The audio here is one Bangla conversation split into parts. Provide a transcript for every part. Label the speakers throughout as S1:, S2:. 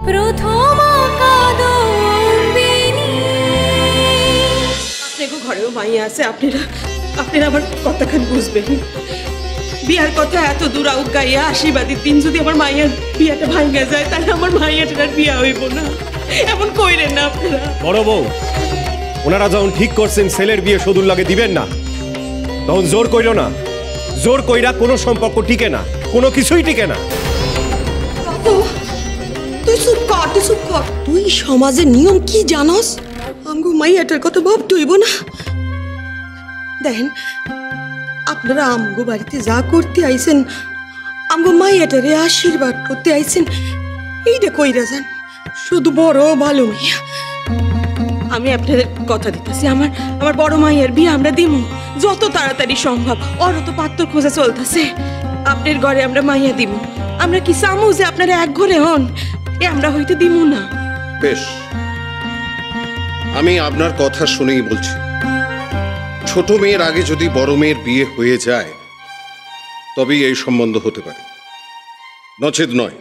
S1: প্রথম কাদম্বিনী।
S2: আপনাকে ঘরেও মাইয়া আছে, আপনারা আমার কথাখান বুঝবেন। বিয়ার কথা এত দূর আউট গাইয়া আশীর্বাদের দিন যদি আমার মাইয়ার বিয়াটা ভাঙা যায়, তাহলে আমার মাইয়াটার বিয়া হইব না। এমন কইরেন না আপনারা।
S3: বড় বউ, ওনারা যখন ঠিক করছেন ছেলের বিয়ে সদুর লাগে দিবেন না, তখন জোর কইল না। জোর কইরা কোনো সম্পর্ক টিকে না, কোনো কিছুই টিকে না।
S2: তুই চুপ কর, তুই চুপ কর। তুই সমাজের নিয়ম কি জানস? আমগো মাইয়াটার কথা ভাবতে হইব না। দেখেন, আপনারা আমগো বাড়িতে যা করতে আইছেন, আমগো মাইয়াটারে আশীর্বাদ করতে আইছেন, এইটা কইরা যান। শুধু বড় ভালো মাইয়া। আমি আপনাদের কথা দিতেছি, আমার বড় মাইয়ার বিয়ে আমরা দিমু যত তাড়াতাড়ি সম্ভব। ওর তো পাত্র খোঁজা চলতেছে। আপনার ঘরে আমরা মাইয়া দিমু। আমরা কি চামু যে আপনারা এক ঘরে হন? এ আমরা হইতে দিমু না।
S4: বেশ, আমি আপনার কথা শুনেই বলছি, ছোট মেয়ের আগে যদি বড় মেয়ের বিয়ে হয়ে যায় তবেই এই সম্বন্ধ হতে পারে, নচেত নয়।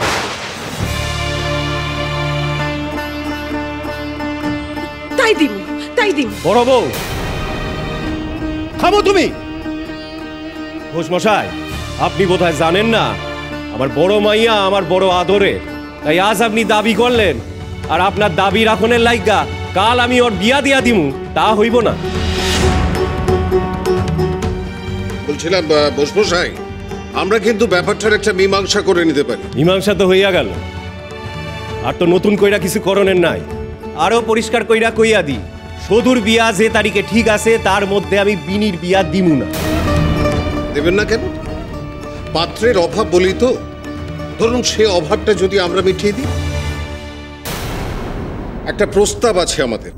S2: তাই দিমু, তাই দিমু।
S3: বড় বউ, থামো তুমি। ঘোষ মশাই, আপনি বোধহয় জানেন না আমার বড় মাইয়া আমার বড় আদরের, তাই আজ আপনি দাবি করলেন, আর আপনার দাবি রাখনের লাইগা কাল আমি ওর বিয়া দিয়া দিমু, তা হইব না।
S4: বলছিলাম বসমশাই, আমরা কিন্তু ব্যাপারটার একটা মীমাংসা করে নিতে পারি।
S3: মীমাংসা তো হইয়া গেল, আর তো নতুন কইরা কিছু করণের নাই। আরো পরিষ্কার কইরা কইয়া দি, সদুর বিয়া যে তারিখে ঠিক আছে তার মধ্যে আমি বিনির বিয়া দিমু না।
S4: দেবেন না কেন? পাত্রের অভাব বলি তো। ধরুন সে অভাবটা যদি আমরা মিটিয়ে দিই। একটা প্রস্তাব আছে আমাদের।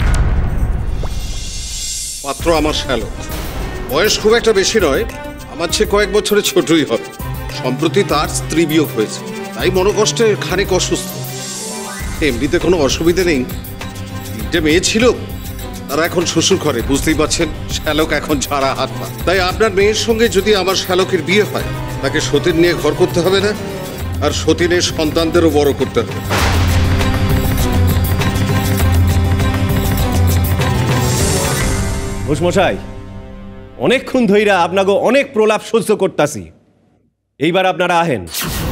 S4: পাত্র আমার শ্যালক, বয়স খুব একটা বেশি নয়, আমার চেয়ে কয়েক বছরের ছোটই হবে। সম্প্রতি তার স্ত্রী বিয়োগ হয়েছে, তাই মনোকষ্টে খানিক অসুস্থ। এমনিতে কোনো অসুবিধা নেই। তিনটে মেয়ে ছিল, তারা এখন শ্বশুর ঘরে, বুঝতেই পারছেন শ্যালক এখন ঝাড়া হাত পা। তাই আপনার মেয়ের সঙ্গে যদি আমার শ্যালকের বিয়ে হয়, তাকে সতীন নিয়ে ঘর করতে হবে না, আর সতীনের সন্তানদেরও বড় করতে হবে।
S3: ঘোষমশাই, অনেকক্ষণ ধইরা আপনাকে অনেক প্রলাপ সহ্য করতাছি, এইবার আপনারা আহেন।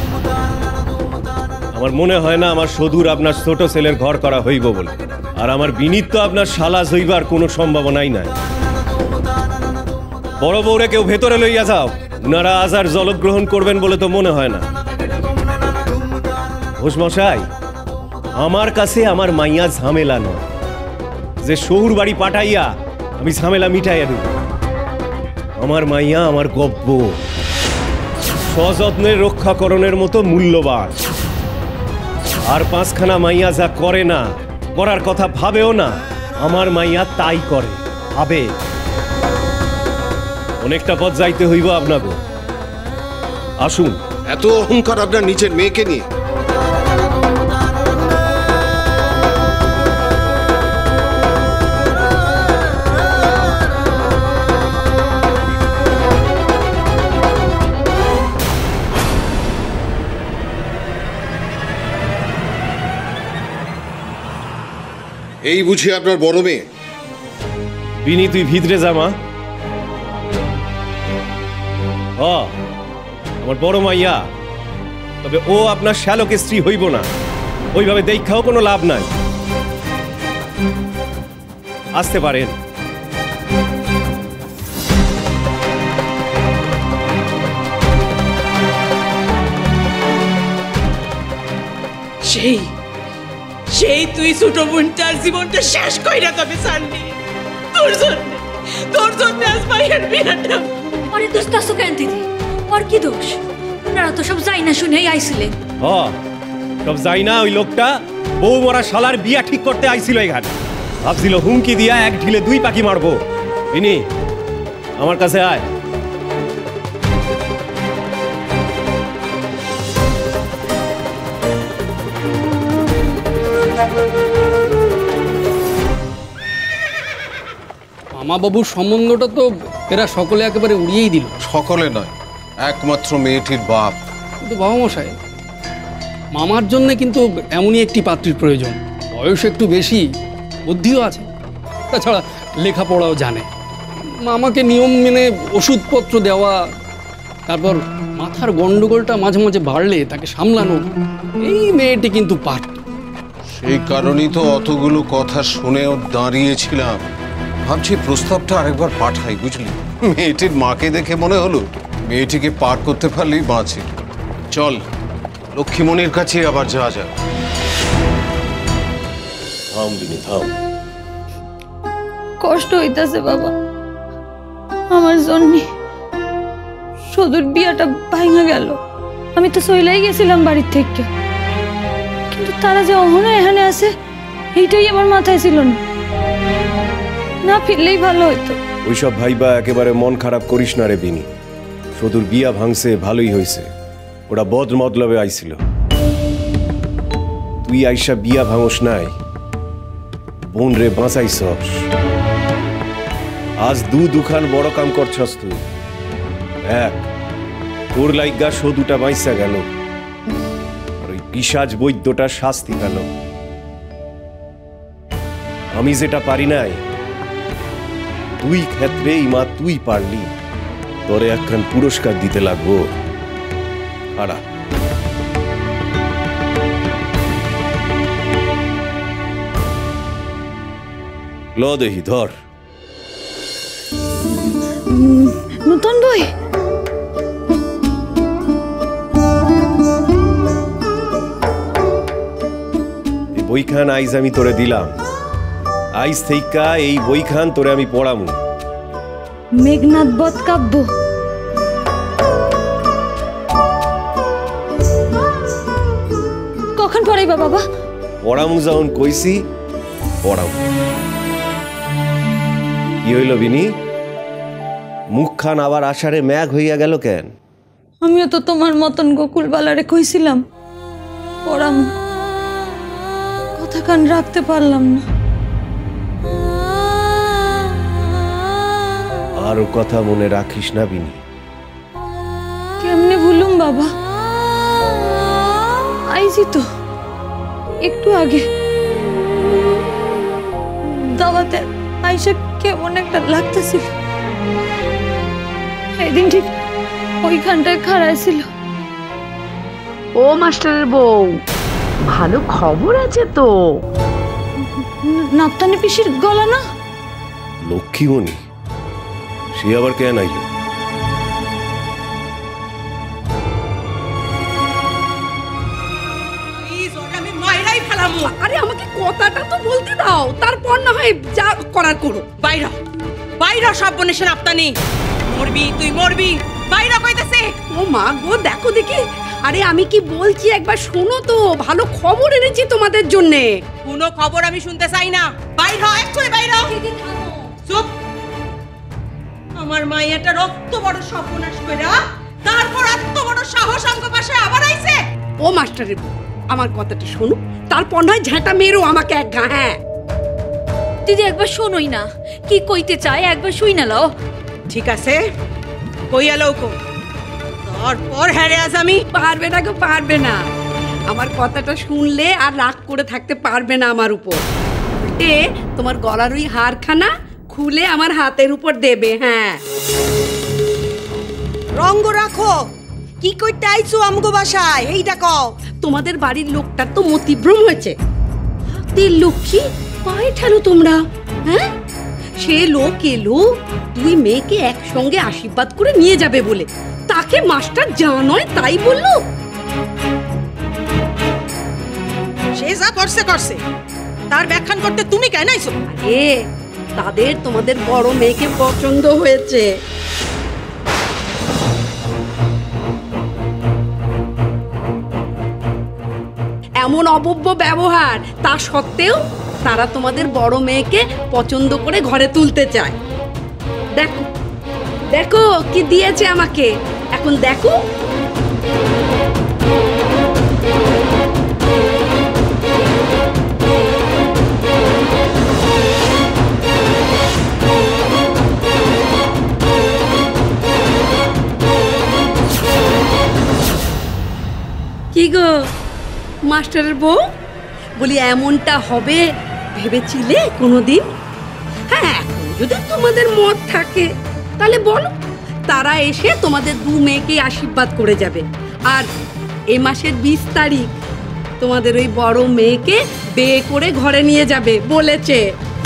S3: আমার মনে হয় না আমার সদূর আপনার ছোট ছেলের ঘর করা হইব বলে, আর আমার বিনীত তো আপনার শালা হইবার কোনো সম্ভাবনাই নাই। বড় বউরে কেউ ভেতরে লইয়া যাও, উনারা আজ আর জলগ্রহণ করবেন বলে তো মনে হয় না। ঘোষমশাই, আমার কাছে আমার মাইয়া ঝামেলা নয় যে শহুর বাড়ি পাঠাইয়া আমি ঝামেলা মিটাইয়া দেব। আমার মাইয়া আমার গব্য, সযত্নের রক্ষাকরণের মতো মূল্যবান। আর পাঁচখানা মাইয়া যা করে না, করার কথা ভাবেও না, আমার মাইয়া তাই করে, ভাবে। অনেকটা পথ যাইতে হইব আপনাকে। আসুন।
S4: এত অহংকার আপনার নিজের মেয়েকে নিয়ে? এই বুঝি আপনার বড় মেয়ে?
S3: বিনি, তুই ভিতরে যামা। আমার বড় মাইয়া, তবে ও আপনার শ্যালকের স্ত্রী হইব না। ওইভাবে দেখাও কোনো লাভ নাই। আসতে পারেন।
S2: সেই সেই তুই ছোট বোনটার জীবনটা শেষ কইরা তবে ছাড়লি। তোর জন্য আজ মাইয়ার বিয়াটা।
S1: আরে দোস্তাসু কেন দিদি? ওর কি দোষ? আপনারা তো সব যাই না শুনেই আইছিলেন।
S3: সব যাই না, ওই লোকটা বউ মরা শালার বিয়া ঠিক করতে আইছিল এখানে। ভাবছিল হুমকি দিয়া এক ঢিলে দুই পাখি মারবো। বিনি, আমার কাছে আয়।
S5: মামাবাবুর সম্বন্ধটা তো এরা সকলে একেবারে উড়িয়েই দিল।
S4: সকলে নয়, একমাত্র মেয়েটির বাপ।
S5: কিন্তু বাবা মশাই, মামার জন্য কিন্তু এমনই একটি পাত্রীর প্রয়োজন। বয়স একটু বেশি, বুদ্ধিও আছে, তাছাড়া লেখাপড়াও জানে। মামাকে নিয়ম মেনে ওষুধপত্র দেওয়া, তারপর মাথার গন্ডগোলটা মাঝে মাঝে বাড়লে তাকে সামলানো, এই মেয়েটি কিন্তু পারত।
S4: সেই কারণেই তো অতগুলো কথা শুনেও দাঁড়িয়েছিলাম। ভাবছি প্রস্তাবটা আরেকবার পাঠাই, বুঝলি? মেয়েটির মাকে দেখে মনে হলো মেয়েটিকে পার করতে পারলেই বাঁচে। চল, লক্ষ্মীমণির কাছে আবার যাওয়া যাক।
S3: থাম বিনি, থাম।
S1: কষ্ট হইতাছে বাবা আমার জন্য। সদুর বিয়াটা ভাঙা গেল, আমি তো চলেই গেছিলাম বাড়ির থেকে, কিন্তু তারা যে অহনো এখানে আছে এইটাই আমার মাথায় ছিল না। না ফিরলেই ভালো হইতো।
S3: ওইসব ভাইবা একেবারে মন খারাপ করিস না রে বিনি। সদুর বিয়া ভাঙছে, ভালোই হয়েছে। ওরা বদ মতলবে আইছিল। তুই আইসা বিয়া ভাঙস নাই, বোন রে বাঁচাইছস। আজ দুখান বড় কাম করছস তুই। এক, তোর লাইগা সদুটা বাইসা গেল, আর ওই পিশাচ বৈদ্যটা শাস্তি গেল। আমি যেটা পারি নাই, তুই ক্ষেত্রেই মা তুই পারলি। তোরে একখান পুরস্কার দিতে লাগবো। খাড়া ল দেহি, ধর।
S1: নতুন বই?
S3: এই বইখান আইজ আমি তোরে দিলাম। আইজ থেইকা এই বইখান তোরে আমি পড়ামু।
S1: মেঘনাদ বধ কাব্য। কখন পড়াইবা বাবা?
S3: পড়ামু যখন কইছি পড়ামু। কি হইল বিনি? মুখখান আবার আষাঢ়ে ম্যাঘ হইয়া গেল কেন?
S1: আমিও তো তোমার মতন গোকুল বালারে কইছিলাম পড়াম, কথা কান রাখতে পারলাম না।
S3: আর ও কথা মনে রাখিস না বিনি।
S1: কেমনে ভুলুম বাবা? আইছি তো একটু আগে দাওয়াতে আইসা কেমন একটা লাগতেছিল। সেদিন ঠিক ওইখানটায় খাড়াই ছিল।
S6: ও মাস্টারের বউ, ভালো খবর আছে তো?
S1: নাপতানি পিসির গলা না?
S3: লক্ষ্মীমণি, সে আবার কেন আইল?
S2: আরে আমাকে কথাটা তো বলতে দাও, তারপর না হয় যা করার করো।
S7: বাইরা বাইরা, সব বনেছে নাপতানি। মরবি, তুই মরবি। বাইরা কইতেছে।
S2: ও মা গো, দেখো দেখি। আরে আমি কি বলছি একবার শোনো তো, ভালো খবর এনেছি তোমাদের জন্যে।
S7: কোনো খবর আমি শুনতে চাই না। বাইর হ, এক্ষুনি বাইর হ। চুপ। আমার মাইয়াটা রক্ত বড় সর্বনাশ কইরা তারপর এত বড় সাহস আমগো পাশে আবার আইছে।
S2: ও মাস্টারের বউ, আমার কথাটা শোনো, তারপর নয় ঝাঁটা মেরো আমাকে এক ঘা। হ্যাঁ
S1: দিদি, একবার শোনোই না কি কইতে চায়, একবার শুই না লও।
S7: ঠিক আছে, কইয়া লওকো। তারপর হ্যাঁ রে, আজ আমি
S2: পারবে না গো, পারবে না। আমার কথাটা শুনলে আর রাগ করে থাকতে পারবে না আমার উপর। উল্টে তোমার গলার ওই হারখানা খুলে আমার হাতের উপর দেবে। হ্যাঁ, রঙ্গ রাখো। কি করতে আইছো আমগো বাসায় এইটা কও। তোমাদের বাড়ির লোকটার তো মতিভ্রম হয়েছে। হাতের লক্ষ্মী পায়ে ঠেলো তোমরা। হ্যাঁ, সে লোক এলো দুই মেয়েকে একসঙ্গে আশীর্বাদ করে নিয়ে যাবে বলে, তাকে মাস্টার যা নয় তাই বললো।
S7: সে যা করছে করছে, তার ব্যাখ্যান করতে তুমি কেন আইছো?
S2: আরে তাদের তোমাদের বড় মেয়েকে পছন্দ হয়েছে। এমন অভব্য ব্যবহার তা সত্ত্বেও তারা তোমাদের বড় মেয়েকে পছন্দ করে ঘরে তুলতে চায়। দেখো দেখো কি দিয়েছে আমাকে, এখন দেখো। কি গো,
S7: মাস্টারের বউ, বলি এমনটা হবে ভেবেছিলে কোনোদিন? হ্যাঁ, এখন যদি তোমাদের মত থাকে তাহলে বলো, তারা এসে তোমাদের দু মেয়েকে আশীর্বাদ করে যাবে। আর এ মাসের 20 তারিখ তোমাদের ওই বড় মেয়েকে বিয়ে করে ঘরে নিয়ে যাবে বলেছে।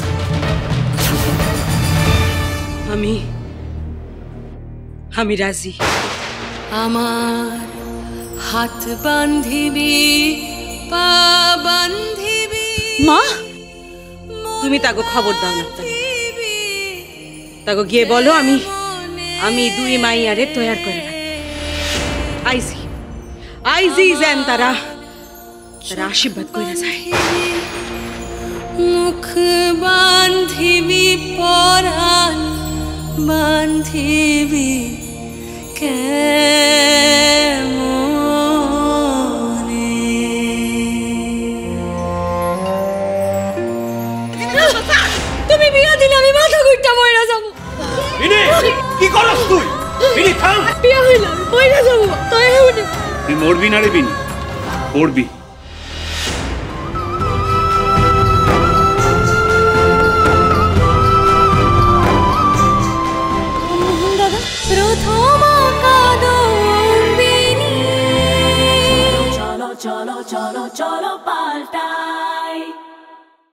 S7: আমি রাজি।
S1: আমার হাত বান্ধিবি, পা বান্ধিবি। মা,
S7: তুমি তাকে খবর দাও না, তাকে গিয়ে বলো আমি দুই মাইয়ারে তৈয়ার করে রাখি। আইজি যেন তারা আশীর্বাদ করে যায়।
S1: মুখ বান্ধিবি, পরাণ বান্ধিবি কেমনে। তুমি বিয়া দিলে আমি মাথা ঘুরটা মইরা যাবো।
S3: কি করছ তুই? বিনি থাম।
S1: বিয়া হইলে আমি মইরা যাবো।
S8: তুই মরবি না রে বিনি, মরবি।
S1: চলো চলো চলো চলো পাল্টা।